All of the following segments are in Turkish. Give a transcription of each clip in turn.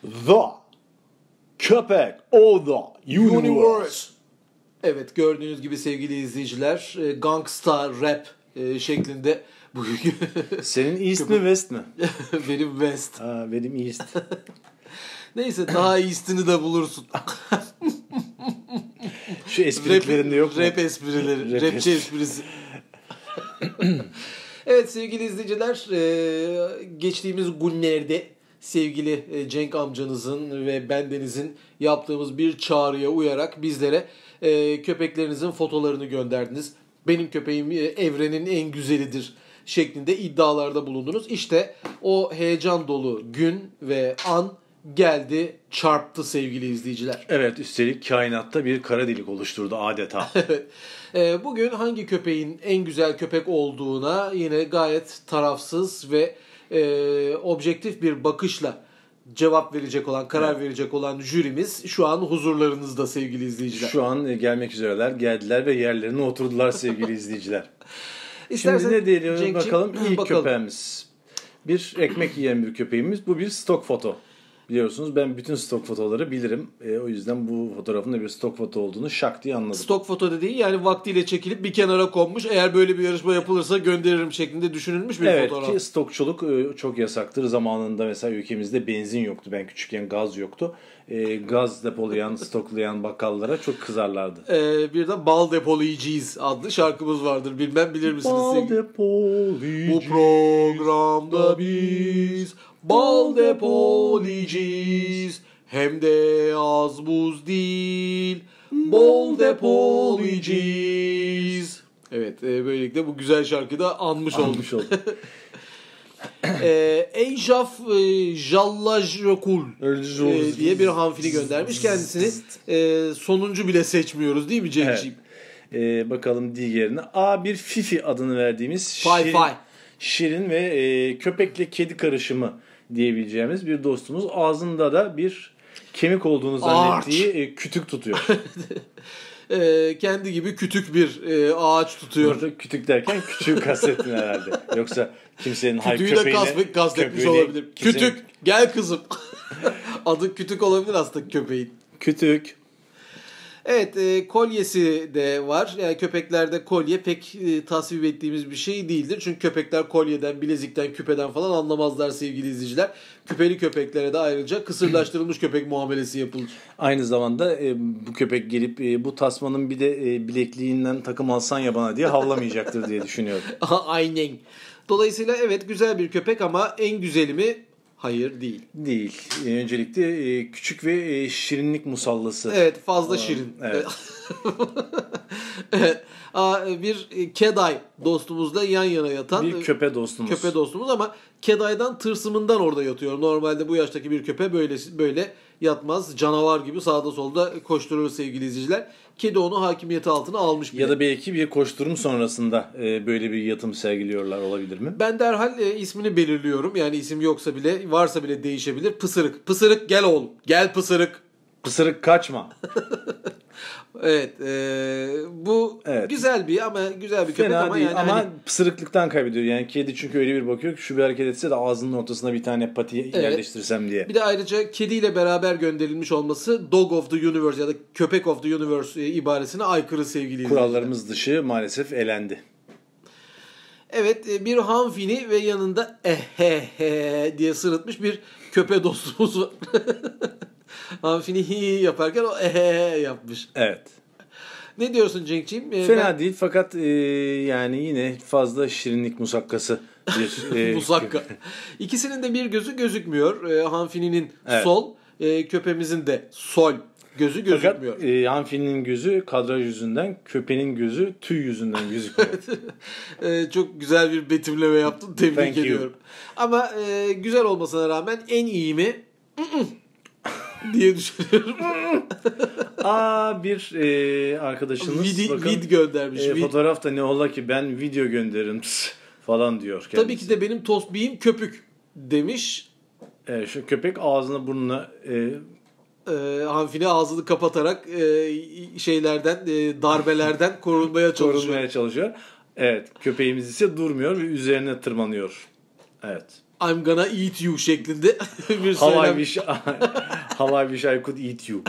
The Köpek of the Universe. Evet, gördüğünüz gibi sevgili izleyiciler, gangsta rap şeklinde bugün. Senin East mi West mi? Benim West. Benim East. Neyse, daha iyisini de bulursun. Şu esprilerinde yok mu? Rap esprileri. Rapçi esprisi. Evet sevgili izleyiciler, geçtiğimiz günlerde sevgili Cenk amcanızın ve bendenizin yaptığımız bir çağrıya uyarak bizlere köpeklerinizin fotolarını gönderdiniz. Benim köpeğim evrenin en güzelidir şeklinde iddialarda bulundunuz. İşte o heyecan dolu gün ve an geldi, çarptı sevgili izleyiciler. Evet, üstelik kainatta bir kara delik oluşturdu adeta. Bugün hangi köpeğin en güzel köpek olduğuna yine gayet tarafsız ve objektif bir bakışla cevap verecek olan, karar verecek olan jürimiz şu an huzurlarınızda sevgili izleyiciler. Şu an gelmek üzereler, geldiler ve yerlerine oturdular sevgili izleyiciler. İstersen, şimdi ne diyelim Cenk'ciğim, bakalım. İlk köpeğimiz. Bir ekmek yiyen bir köpeğimiz. Bu bir stok foto. Biliyorsunuz ben bütün stok fotoları bilirim. O yüzden bu fotoğrafın da bir stok foto olduğunu şak diye anladım. Stok foto dediği yani vaktiyle çekilip bir kenara konmuş. Eğer böyle bir yarışma yapılırsa gönderirim şeklinde düşünülmüş bir fotoğraf. Evet ki stokçuluk çok yasaktır. Zamanında mesela ülkemizde benzin yoktu. Ben küçükken gaz yoktu. Gaz depolayan, stoklayan bakkallara çok kızarlardı. Bir de Bal Depolayacağız adlı şarkımız vardır. Bilmem bilir misiniz? Bal depolayacağız. Bu programda biz bal depolayacağız. Hem de az buz değil, bol depolayacağız. Evet, böylelikle bu güzel şarkıyı da anmış olduk. Ejaf Jallajokul diye bir hanfili göndermiş. Kendisini sonuncu bile seçmiyoruz değil mi Cenk'ciğim? Evet. Bakalım diğerine. Bir Fifi adını verdiğimiz şirin ve köpekle kedi karışımı diyebileceğimiz bir dostumuz. Ağzında da bir kemik olduğunu zannettiği kütük tutuyor. Kendi gibi kütük bir ağaç tutuyor. Burada kütük derken küçüğü kastettin herhalde. Yoksa kimsenin kütüğü de kastetmiş olabilir. Kütük gel kızım. Adı kütük olabilir aslında köpeğin. Kütük. Evet, kolyesi de var. Yani köpeklerde kolye pek tasvip ettiğimiz bir şey değildir. Çünkü köpekler kolyeden, bilezikten, küpeden falan anlamazlar sevgili izleyiciler. Küpeli köpeklere de ayrıca kısırlaştırılmış köpek muamelesi yapılır. Aynı zamanda bu köpek gelip bu tasmanın bir de bilekliğinden takım alsan ya bana diye havlamayacaktır diye düşünüyorum. Aynen. Dolayısıyla evet güzel bir köpek ama en güzeli mi? Hayır değil. Değil. Öncelikle küçük ve şirinlik musallası. Evet fazla şirin. Evet. Bir Keday dostumuzla yan yana yatan bir köpe dostumuz. Ama Keday'dan tırsımından orada yatıyor. Normalde bu yaştaki bir köpe böyle yatmaz. Canavar gibi sağda solda koşturur sevgili izleyiciler. Kedi onu hakimiyeti altına almış bile. Ya da belki bir koşturum sonrasında böyle bir yatım sergiliyorlar olabilir mi? Ben derhal ismini belirliyorum. Yani isim yoksa bile varsa bile değişebilir. Pısırık. Pısırık gel oğlum. Gel Pısırık. Pısırık kaçma. Evet. Bu güzel bir köpek fena ama değil. yani ama pısırıklıktan kaybediyor. Yani kedi çünkü öyle bir bakıyor ki şu bir hareket etse de ağzının ortasına bir tane pati yerleştirsem diye. Bir de ayrıca kediyle beraber gönderilmiş olması Dog of the Universe ya da Köpek of the Universe ibaresine aykırı sevgili kurallarımız dışı maalesef elendi. Evet, bir hanfini ve yanında diye sırıtmış bir köpek dostumuz var. Hanfini hi yaparken o yapmış. Evet. Ne diyorsun Cenk'ciğim? Fena değil fakat yani yine fazla şirinlik musakkası bir musakka. İkisinin de bir gözü gözükmüyor. Hanfini'nin sol, köpeğimizin de sol gözü gözükmüyor. Fakat hanfinin gözü kadraj yüzünden, köpeğin gözü tüy yüzünden gözüküyor. Çok güzel bir betimleme yaptın. Tebrik ediyorum. Ama güzel olmasına rağmen en iyi mi? diye düşünüyorum. Bir arkadaşınız vid göndermiş. Fotoğrafta ne ola ki ben video gönderirim falan diyor kendisi. Tabii ki de benim tosbihim köpük demiş. Şu köpek ağzına burnuna hanfini ağzını kapatarak darbelerden korunmaya çalışıyor. Evet, köpeğimiz ise durmuyor ve üzerine tırmanıyor. Evet. I'm gonna eat you şeklinde bir How söylem. I wish, how I wish I could eat you.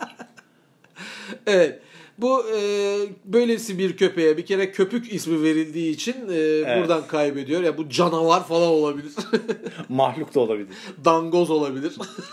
Evet. Bu böylesi bir köpeğe bir kere köpük ismi verildiği için buradan kaybediyor. Ya bu canavar falan olabilir. Mahluk da olabilir. Dangoz olabilir.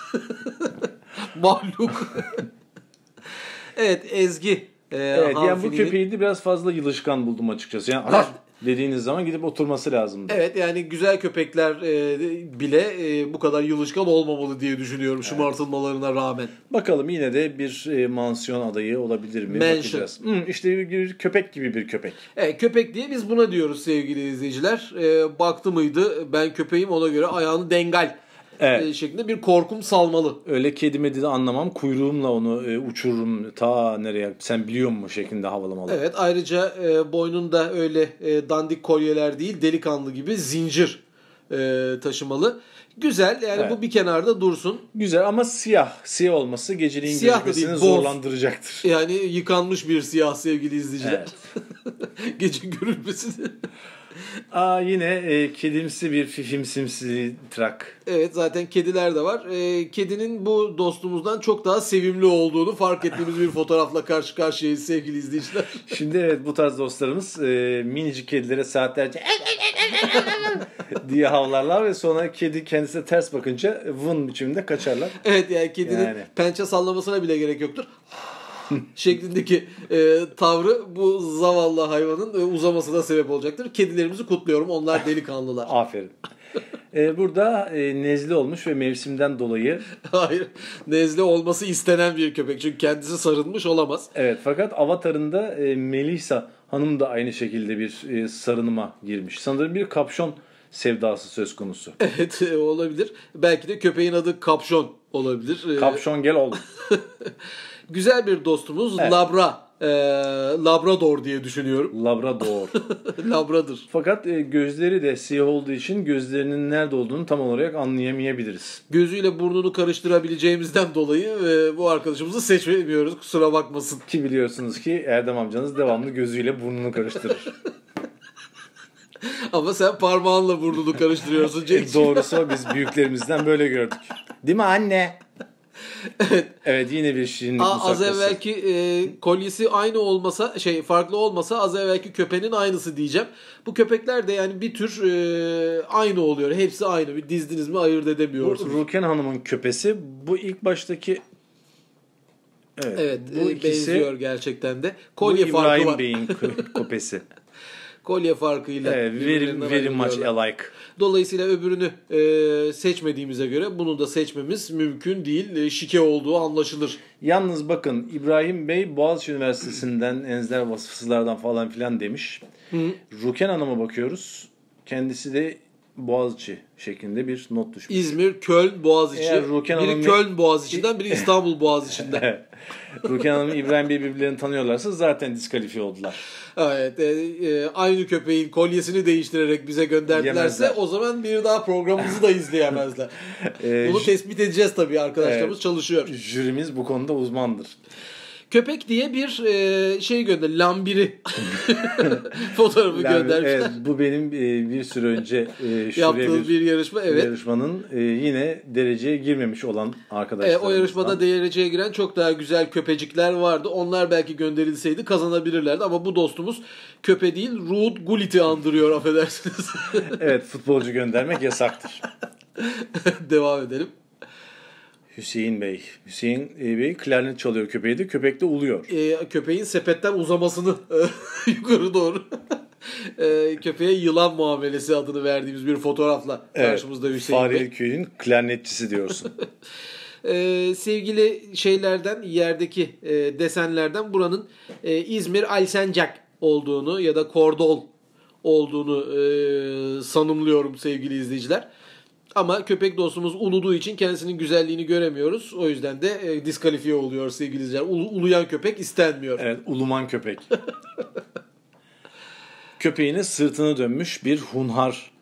Mahluk. Evet, Ezgi. Evet, yani bu köpeği de biraz fazla yılışkan buldum açıkçası. Yani dediğiniz zaman gidip oturması lazımdı. Evet, yani güzel köpekler bile bu kadar yılışkan olmamalı diye düşünüyorum şımartılmalarına rağmen. Bakalım yine de bir mansiyon adayı olabilir mi? Mention. Bakacağız. İşte bir köpek gibi bir köpek. Evet, köpek diye biz buna diyoruz sevgili izleyiciler. Baktı mıydı ben köpeğim, ona göre ayağını dengal şeklinde bir korkum salmalı. Öyle kedi medi de anlamam. Kuyruğumla onu uçururum ta nereye sen biliyor musun şeklinde havalamalı. Evet, ayrıca boynunda öyle dandik kolyeler değil, delikanlı gibi zincir taşımalı. Güzel yani, bu bir kenarda dursun. Güzel ama siyah. Siyah olması geceliğin gözükmesini zorlandıracaktır. Yani yıkanmış bir siyah sevgili izleyiciler. Evet. Gece görülmesini. Yine kedimsi bir fifimsimsi trak. Evet, zaten kediler de var. Kedinin bu dostumuzdan çok daha sevimli olduğunu fark ettiğimiz bir fotoğrafla karşı karşıyayız sevgili izleyiciler. Şimdi evet, bu tarz dostlarımız minicik kedilere saatlerce diye havlarlar ve sonra kedi kendisine ters bakınca vın biçiminde kaçarlar. Evet, yani kedinin pençe sallamasına bile gerek yoktur. şeklindeki tavrı bu zavallı hayvanın uzamasına sebep olacaktır. Kedilerimizi kutluyorum. Onlar delikanlılar. Aferin. Burada nezle olmuş ve mevsimden dolayı. Hayır. Nezle olması istenen bir köpek. Çünkü kendisi sarılmış olamaz. Evet, fakat Avatar'ında Melisa Hanım da aynı şekilde bir sarınıma girmiş. Sanırım bir kapşon sevdası söz konusu. Evet, olabilir. Belki de köpeğin adı Kapşon olabilir. Kapşon gel oğlum. Güzel bir dostumuz. Evet. Labrador diye düşünüyorum. Labrador. Labradır. Fakat gözleri de siyah olduğu için gözlerinin nerede olduğunu tam olarak anlayamayabiliriz. Gözüyle burnunu karıştırabileceğimizden dolayı bu arkadaşımızı seçmiyoruz. Kusura bakmasın. Ki biliyorsunuz ki Erdem amcanız devamlı gözüyle burnunu karıştırır. Ama sen parmağınla burnunu karıştırıyorsun Cenk. Doğrusu biz büyüklerimizden böyle gördük. Değil mi anne? Evet. Evet, yine bir şirinlik musakkası. Az evvelki kolyesi aynı olmasa, farklı olmasa az evvelki köpeğin aynısı diyeceğim. Bu köpekler de yani bir tür aynı oluyor. Hepsi aynı. Bir dizdiniz mi ayırt edemiyorsunuz. Bu Ruken Hanım'ın köpesi. Bu ilk baştaki evet bu ikisi benziyor gerçekten de. Kolye farkı var. Bey'in köpesi. Kolye farkıyla. Very much alike. Dolayısıyla öbürünü seçmediğimize göre bunu da seçmemiz mümkün değil. Şike olduğu anlaşılır. Yalnız bakın, İbrahim Bey Boğaziçi Üniversitesi'nden enzer vasıfsızlardan falan filan demiş. Ruken Hanım'a bakıyoruz. Kendisi de Boğaziçi şeklinde bir not düşmüş. İzmir, Köln, Boğaziçi. Biri Köln Boğaziçi'nden, biri İstanbul Boğaziçi'nden. Ruken Hanım, İbrahim Bey birbirlerini tanıyorlarsa zaten diskalifiye oldular. Evet, aynı köpeğin kolyesini değiştirerek bize gönderdilerse o zaman bir daha programımızı da izleyemezler. Bunu tespit edeceğiz tabii, arkadaşlarımız çalışıyor. Jürimiz bu konuda uzmandır. Köpek diye bir gönder, lambiri fotoğrafı göndermişler. Evet, bu benim bir süre önce yaptığım bir yarışma. Evet. Yarışmanın yine dereceye girmemiş olan arkadaşlarımızdan. O yarışmada dereceye giren çok daha güzel köpecikler vardı. Onlar belki gönderilseydi kazanabilirlerdi ama bu dostumuz köpe değil, Ruud Gullit'i andırıyor, affedersiniz. Evet, futbolcu göndermek yasaktır. Devam edelim. Hüseyin Bey klarnet çalıyor köpeği de. Köpek de uluyor. Köpeğin sepetten uzamasını yukarı doğru. Köpeğe yılan muamelesi adını verdiğimiz bir fotoğrafla karşımızda Hüseyin Bey. Fareli köyün klarnetçisi diyorsun. Sevgili yerdeki desenlerden buranın İzmir Alsancak olduğunu ya da Kordol olduğunu sanımlıyorum sevgili izleyiciler. Ama köpek dostumuz uluduğu için kendisinin güzelliğini göremiyoruz. O yüzden de diskalifiye oluyor sevgili izleyiciler. Uluyan köpek istenmiyor. Evet, uluman köpek. Köpeğine sırtını dönmüş bir hunhar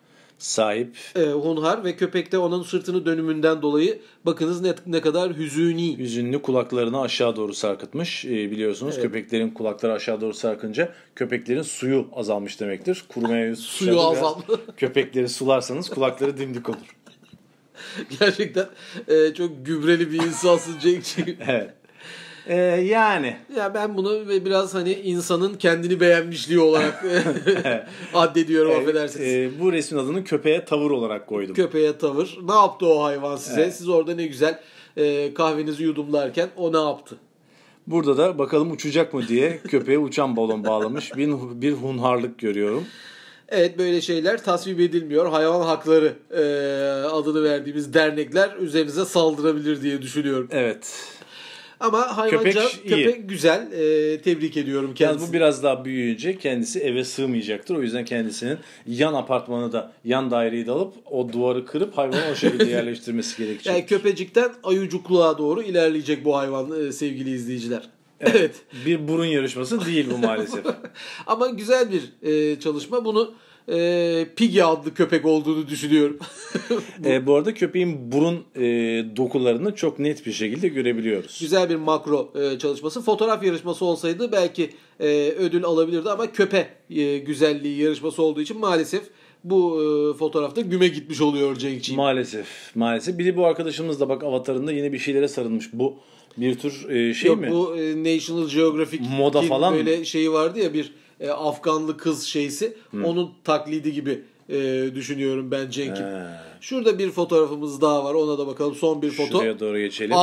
sahip. Hunhar ve köpek de onun sırtını dönümünden dolayı bakınız ne kadar hüzünlü. Hüzünlü, kulaklarını aşağı doğru sarkıtmış. Biliyorsunuz köpeklerin kulakları aşağı doğru sarkınca köpeklerin suyu azalmış demektir. Kurumaya suyu azalmış. Köpekleri sularsanız kulakları dimdik olur. Gerçekten çok gübreli bir insansın Cenk'ciğim. Evet. Yani. Ya ben bunu biraz hani insanın kendini beğenmişliği olarak addediyorum, affedersiniz. Bu resmin adını köpeğe tavır olarak koydum. Köpeğe tavır. Ne yaptı o hayvan size? Evet. Siz orada ne güzel kahvenizi yudumlarken o ne yaptı? Burada da bakalım uçacak mı diye köpeğe uçan balon bağlamış. Bir hunharlık görüyorum. Evet, böyle şeyler tasvip edilmiyor. Hayvan hakları adını verdiğimiz dernekler üzerinize saldırabilir diye düşünüyorum. Evet. Ama hayvanca köpek güzel. Tebrik ediyorum kendisini. Yani bu biraz daha büyüyünce kendisi eve sığmayacaktır. O yüzden kendisinin yan apartmanı da, yan daireyi de alıp o duvarı kırıp hayvanı o şekilde yerleştirmesi gerekecek. Yani köpecikten ayucukluğa doğru ilerleyecek bu hayvan sevgili izleyiciler. Evet. Bir burun yarışması değil bu maalesef. Ama güzel bir çalışma. Bunu Piggy adlı köpek olduğunu düşünüyorum. Bu arada köpeğin burun dokularını çok net bir şekilde görebiliyoruz. Güzel bir makro çalışması. Fotoğraf yarışması olsaydı belki ödül alabilirdi ama köpe güzelliği yarışması olduğu için maalesef bu fotoğrafta güme gitmiş oluyor Cenk'ciğim. Maalesef. Biri bu arkadaşımız da bak avatarında yine bir şeylere sarılmış. Bu bir tür şey Yok, mi? Bu National Geographic moda falan böyle mı? şeyi vardı ya, bir Afganlı kız şeysi. Onun taklidi gibi düşünüyorum ben Cenk'im. Şurada bir fotoğrafımız daha var. Ona da bakalım. Son bir foto. Şuraya doğru geçelim.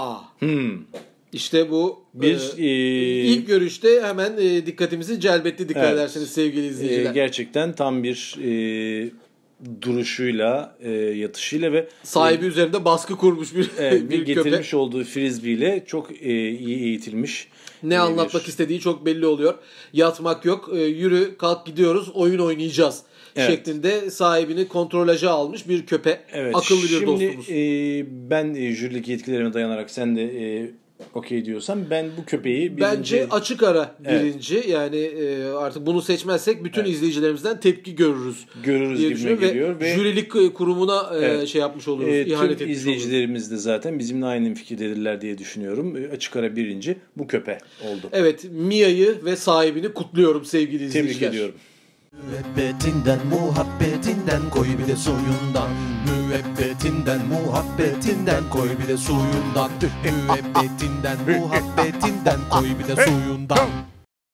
İşte bu ilk görüşte hemen dikkatimizi celbetti, dikkat ederseniz sevgili izleyiciler. Gerçekten tam bir duruşuyla, yatışıyla ve sahibi üzerinde baskı kurmuş bir getirmiş köpek. olduğu frisbee'yle çok iyi eğitilmiş. Ne anlatmak istediği çok belli oluyor. Yatmak yok, yürü kalk gidiyoruz, oyun oynayacağız şeklinde sahibini kontrolaja almış bir köpek. Evet. Akıllı bir dostumuz. Şimdi ben jürilik yetkilerime dayanarak sen de okey diyorsan ben bu köpeği bence açık ara birinci. Yani artık bunu seçmezsek bütün izleyicilerimizden tepki görürüz gibime geliyor. Ve jürilik kurumuna şey yapmış oluruz. İhanet tüm izleyicilerimiz de zaten bizimle aynı fikirdedirler diye düşünüyorum. Açık ara birinci bu köpe oldu. Evet, Mia'yı ve sahibini kutluyorum sevgili izleyiciler. Tebrik ediyorum. Müebbetinden muhabbetinden koy bir de suyundan. Müebbetinden muhabbetinden koy bir de suyundan. Müebbetinden muhabbetinden koy bir de suyundan.